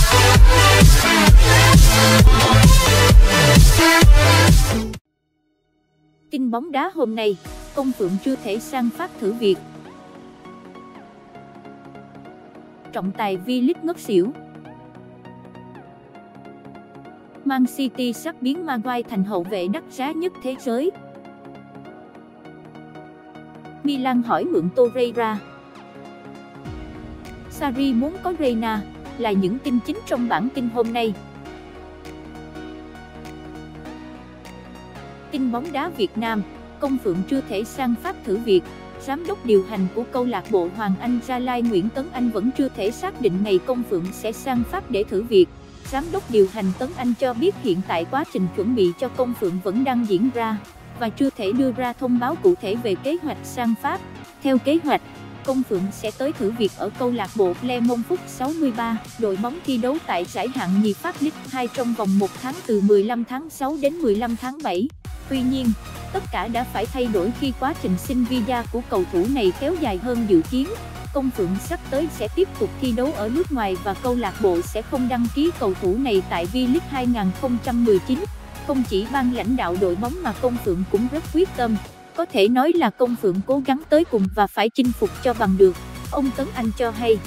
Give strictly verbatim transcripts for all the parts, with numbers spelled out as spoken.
Tin bóng đá hôm nay, Công Phượng chưa thể sang Pháp thử việc. Trọng tài V-League ngất xỉu. Man City sắp biến Maguire thành hậu vệ đắt giá nhất thế giới. Milan hỏi mượn Torreira. Sarri muốn có Reina, là những tin chính trong bản tin hôm nay. Tin bóng đá Việt Nam, Công Phượng chưa thể sang Pháp thử việc. Giám đốc điều hành của câu lạc bộ Hoàng Anh Gia Lai Nguyễn Tấn Anh vẫn chưa thể xác định ngày Công Phượng sẽ sang Pháp để thử việc. Giám đốc điều hành Tấn Anh cho biết hiện tại quá trình chuẩn bị cho Công Phượng vẫn đang diễn ra và chưa thể đưa ra thông báo cụ thể về kế hoạch sang Pháp. Theo kế hoạch, Công Phượng sẽ tới thử việc ở câu lạc bộ Clermont Foot sáu mươi ba, đội bóng thi đấu tại giải hạng nhì Pháp Ligue hai trong vòng một tháng từ mười lăm tháng sáu đến mười lăm tháng bảy. Tuy nhiên, tất cả đã phải thay đổi khi quá trình xin visa của cầu thủ này kéo dài hơn dự kiến. Công Phượng sắp tới sẽ tiếp tục thi đấu ở nước ngoài và câu lạc bộ sẽ không đăng ký cầu thủ này tại V-League hai không một chín. Không chỉ ban lãnh đạo đội bóng mà Công Phượng cũng rất quyết tâm. Có thể nói là Công Phượng cố gắng tới cùng và phải chinh phục cho bằng được, ông Tấn Anh cho hay.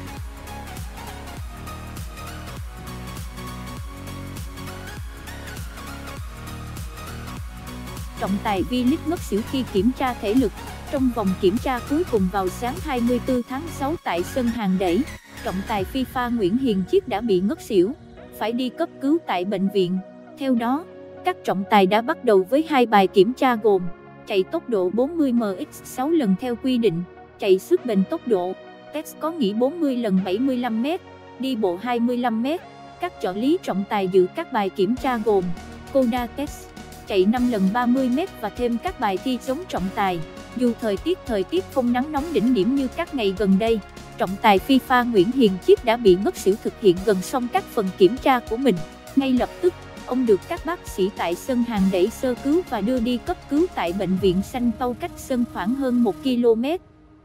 Trọng tài V-League ngất xỉu khi kiểm tra thể lực. Trong vòng kiểm tra cuối cùng vào sáng hai mươi tư tháng sáu tại sân Hàng Đẩy, trọng tài FIFA Nguyễn Hiền Chiết đã bị ngất xỉu, phải đi cấp cứu tại bệnh viện. Theo đó, các trọng tài đã bắt đầu với hai bài kiểm tra gồm chạy tốc độ bốn mươi mi li mét sáu lần theo quy định, chạy sức bền tốc độ, test có nghỉ bốn mươi lần bảy mươi lăm mét, đi bộ hai mươi lăm mét. Các trợ lý trọng tài dự các bài kiểm tra gồm Coda test, chạy năm lần ba mươi mét và thêm các bài thi giống trọng tài. Dù thời tiết thời tiết không nắng nóng đỉnh điểm như các ngày gần đây, trọng tài FIFA Nguyễn Hiền Chiết đã bị ngất xỉu thực hiện gần xong các phần kiểm tra của mình. Ngay lập tức, ông được các bác sĩ tại sân Hàng Đẩy sơ cứu và đưa đi cấp cứu tại bệnh viện Sanh Pau cách sân khoảng hơn một ki lô mét.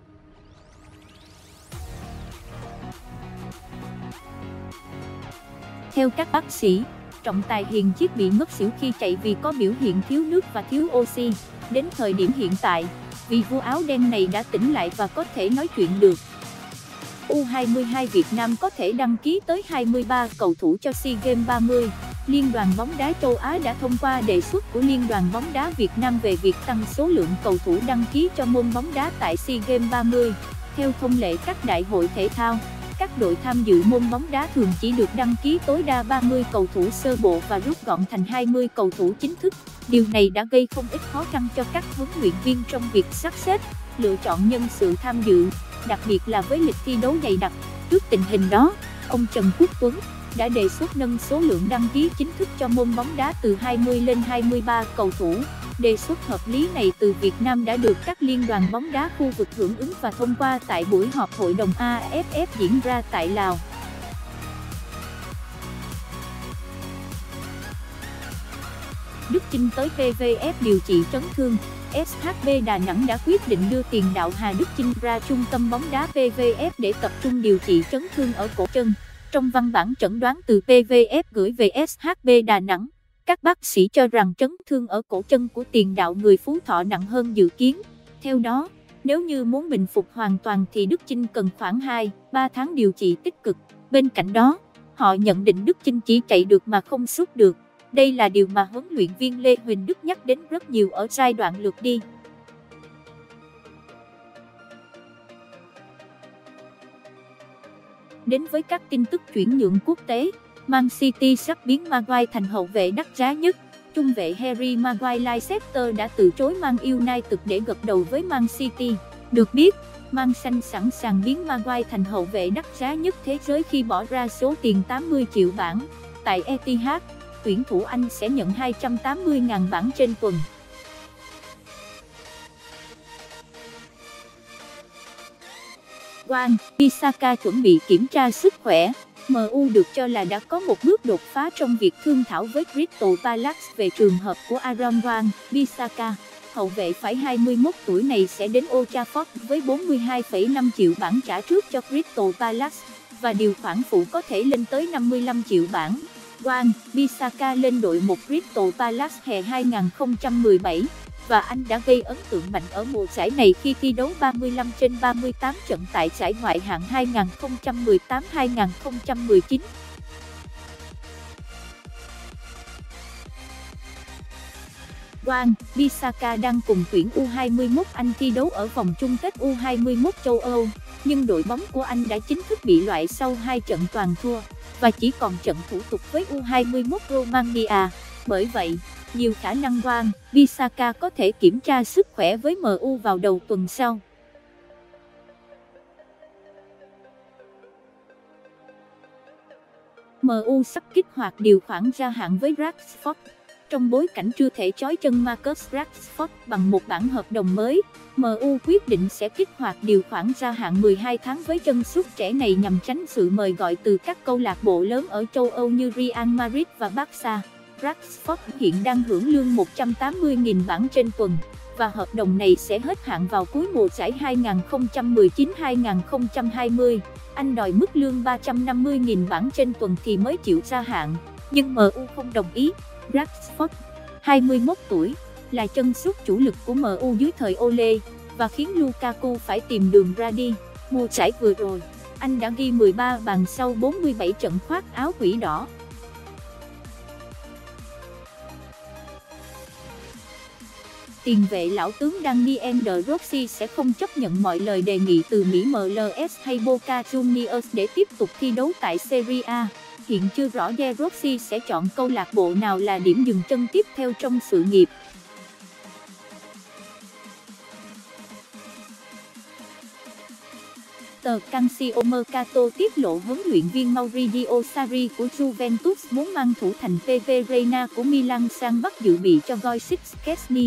Theo các bác sĩ, trọng tài Hiền Chiết bị ngất xỉu khi chạy vì có biểu hiện thiếu nước và thiếu oxy. Đến thời điểm hiện tại, vị vua áo đen này đã tỉnh lại và có thể nói chuyện được. U hai mươi hai Việt Nam có thể đăng ký tới hai mươi ba cầu thủ cho SEA Games ba mươi. Liên đoàn bóng đá châu Á đã thông qua đề xuất của Liên đoàn bóng đá Việt Nam về việc tăng số lượng cầu thủ đăng ký cho môn bóng đá tại SEA Games ba mươi. Theo thông lệ các đại hội thể thao, các đội tham dự môn bóng đá thường chỉ được đăng ký tối đa ba mươi cầu thủ sơ bộ và rút gọn thành hai mươi cầu thủ chính thức. Điều này đã gây không ít khó khăn cho các huấn luyện viên trong việc sắp xếp, lựa chọn nhân sự tham dự, đặc biệt là với lịch thi đấu dày đặc. Trước tình hình đó, ông Trần Quốc Tuấn đã đề xuất nâng số lượng đăng ký chính thức cho môn bóng đá từ hai mươi lên hai mươi ba cầu thủ. Đề xuất hợp lý này từ Việt Nam đã được các liên đoàn bóng đá khu vực hưởng ứng và thông qua tại buổi họp Hội đồng a ép ép diễn ra tại Lào. Đức Chinh tới pê vê ép điều trị chấn thương. ét hát bê Đà Nẵng đã quyết định đưa tiền đạo Hà Đức Chinh ra trung tâm bóng đá pê vê ép để tập trung điều trị chấn thương ở cổ chân. Trong văn bản chẩn đoán từ pê vê ép gửi về ét hát bê Đà Nẵng, các bác sĩ cho rằng chấn thương ở cổ chân của tiền đạo người Phú Thọ nặng hơn dự kiến. Theo đó, nếu như muốn bình phục hoàn toàn thì Đức Chinh cần khoảng hai đến ba tháng điều trị tích cực. Bên cạnh đó, họ nhận định Đức Chinh chỉ chạy được mà không sút được. Đây là điều mà huấn luyện viên Lê Huỳnh Đức nhắc đến rất nhiều ở giai đoạn lượt đi. Đến với các tin tức chuyển nhượng quốc tế, Man City sắp biến Maguire thành hậu vệ đắt giá nhất. Trung vệ Harry Maguire Leicester đã từ chối Man United để gật đầu với Man City. Được biết, Man Xanh sẵn sàng biến Maguire thành hậu vệ đắt giá nhất thế giới khi bỏ ra số tiền tám mươi triệu bảng. Tại Etihad, tuyển thủ Anh sẽ nhận hai trăm tám mươi nghìn bảng trên tuần. Wan Bissaka chuẩn bị kiểm tra sức khỏe. em u được cho là đã có một bước đột phá trong việc thương thảo với Crystal Palace về trường hợp của Aaron Wan Bissaka. Hậu vệ phải hai mươi mốt tuổi này sẽ đến Old Trafford với bốn mươi hai phẩy năm triệu bảng trả trước cho Crystal Palace. và điều khoản phụ có thể lên tới năm mươi lăm triệu bảng. Wan Bissaka lên đội một Crystal Palace hè hai nghìn không trăm mười bảy, và anh đã gây ấn tượng mạnh ở mùa giải này khi thi đấu ba mươi lăm trên ba mươi tám trận tại giải ngoại hạng hai nghìn không trăm mười tám hai nghìn không trăm mười chín. Wan Bissaka đang cùng tuyển U hai mươi mốt Anh thi đấu ở vòng chung kết U hai mươi mốt châu Âu, nhưng đội bóng của anh đã chính thức bị loại sau hai trận toàn thua, và chỉ còn trận thủ tục với U hai mươi mốt Romania. Bởi vậy, nhiều khả năng Wan Bissaka có thể kiểm tra sức khỏe với em u vào đầu tuần sau. em u sắp kích hoạt điều khoản gia hạn với Rashford. Trong bối cảnh chưa thể chói chân Marcus Rashford bằng một bản hợp đồng mới, em u quyết định sẽ kích hoạt điều khoản gia hạn mười hai tháng với chân sút trẻ này nhằm tránh sự mời gọi từ các câu lạc bộ lớn ở châu Âu như Real Madrid và Barca. Rashford hiện đang hưởng lương một trăm tám mươi nghìn bảng trên tuần, và hợp đồng này sẽ hết hạn vào cuối mùa giải hai nghìn không trăm mười chín hai nghìn không trăm hai mươi. Anh đòi mức lương ba trăm năm mươi nghìn bảng trên tuần thì mới chịu gia hạn, nhưng em u không đồng ý. Rashford, hai mươi mốt tuổi, là chân sút chủ lực của em u dưới thời Ole, và khiến Lukaku phải tìm đường ra đi. Mùa giải vừa rồi, anh đã ghi mười ba bàn sau bốn mươi bảy trận khoác áo quỷ đỏ. Tiền vệ lão tướng Daniel De Rossi sẽ không chấp nhận mọi lời đề nghị từ Mỹ em lờ ét hay Boca Juniors để tiếp tục thi đấu tại Serie A. Hiện chưa rõ De Rossi sẽ chọn câu lạc bộ nào là điểm dừng chân tiếp theo trong sự nghiệp. Tờ Calcio Mercato tiết lộ huấn luyện viên Maurizio Sarri của Juventus muốn mang thủ thành Pepe Reina của Milan sang Bắc dự bị cho Wojciech Szczesny.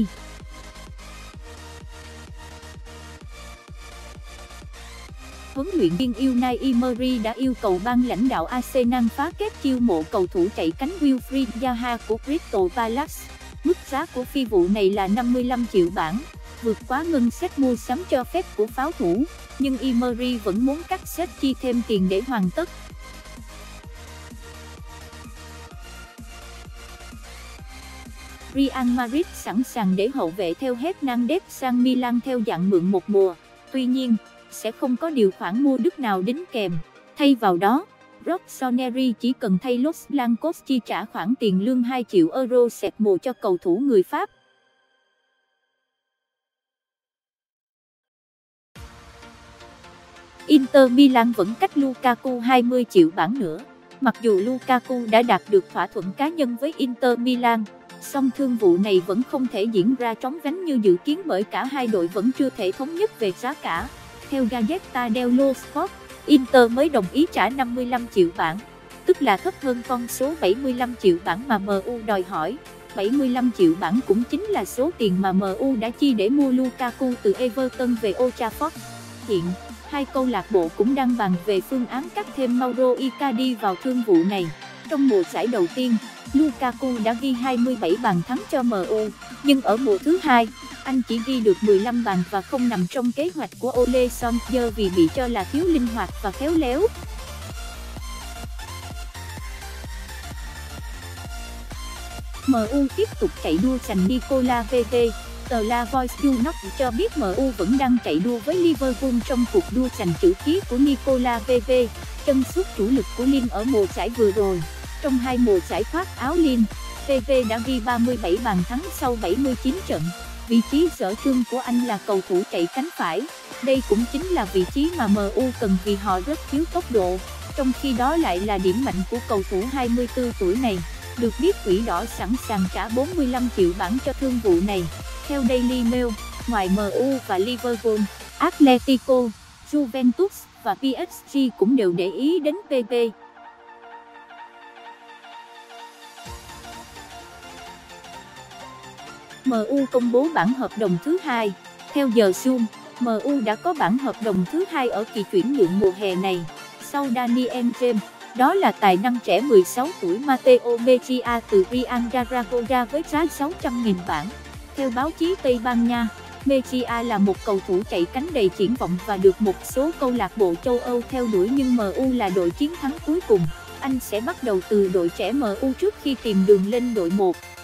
Huấn luyện viên Unai Emery đã yêu cầu ban lãnh đạo Arsenal phá kết chiêu mộ cầu thủ chạy cánh Wilfried Zaha của Crystal Palace. Mức giá của phi vụ này là năm mươi lăm triệu bảng, vượt quá ngân sách mua sắm cho phép của pháo thủ, nhưng Emery vẫn muốn cắt xếp chi thêm tiền để hoàn tất. Real Madrid sẵn sàng để hậu vệ theo Hernandez sang Milan theo dạng mượn một mùa, tuy nhiên sẽ không có điều khoản mua đứt nào đính kèm. Thay vào đó, Rossoneri chỉ cần thay Los Blancos chi trả khoản tiền lương hai triệu euro sẹt mùa cho cầu thủ người Pháp. Inter Milan vẫn cách Lukaku hai mươi triệu bảng nữa. Mặc dù Lukaku đã đạt được thỏa thuận cá nhân với Inter Milan, song thương vụ này vẫn không thể diễn ra trống vánh như dự kiến bởi cả hai đội vẫn chưa thể thống nhất về giá cả. Theo Gazzetta dello Sport, Inter mới đồng ý trả năm mươi lăm triệu bảng, tức là thấp hơn con số bảy mươi lăm triệu bảng mà em u đòi hỏi. bảy mươi lăm triệu bảng cũng chính là số tiền mà em u đã chi để mua Lukaku từ Everton về Old Trafford. Hiện, hai câu lạc bộ cũng đang bàn về phương án cắt thêm Mauro Icardi vào thương vụ này. Trong mùa giải đầu tiên, Lukaku đã ghi hai mươi bảy bàn thắng cho em u, nhưng ở mùa thứ hai, anh chỉ ghi được mười lăm bàn và không nằm trong kế hoạch của Ole Solskjaer vì bị cho là thiếu linh hoạt và khéo léo. em u tiếp tục chạy đua giành Nicola Pepe. Tờ La Voice du Nord cho biết em u vẫn đang chạy đua với Liverpool trong cuộc đua giành chữ ký của Nicola Pepe, chân sút chủ lực của Lille ở mùa giải vừa rồi. Trong hai mùa giải khoác áo Lille, Pepe đã ghi ba mươi bảy bàn thắng sau bảy mươi chín trận. Vị trí sở trường của anh là cầu thủ chạy cánh phải. Đây cũng chính là vị trí mà em u cần vì họ rất thiếu tốc độ, trong khi đó lại là điểm mạnh của cầu thủ hai mươi tư tuổi này. Được biết Quỷ Đỏ sẵn sàng trả bốn mươi lăm triệu bảng cho thương vụ này. Theo Daily Mail, ngoài em u và Liverpool, Atletico, Juventus và pê ét giê cũng đều để ý đến Pepe. em u công bố bản hợp đồng thứ hai. Theo giờ Zoom, em u đã có bản hợp đồng thứ hai ở kỳ chuyển nhượng mùa hè này, sau Daniel James. Đó là tài năng trẻ mười sáu tuổi Matteo Mejia từ Real Zaragoza với giá sáu trăm nghìn bảng. Theo báo chí Tây Ban Nha, Mejia là một cầu thủ chạy cánh đầy triển vọng và được một số câu lạc bộ châu Âu theo đuổi, nhưng em u là đội chiến thắng cuối cùng. Anh sẽ bắt đầu từ đội trẻ em u trước khi tìm đường lên đội một.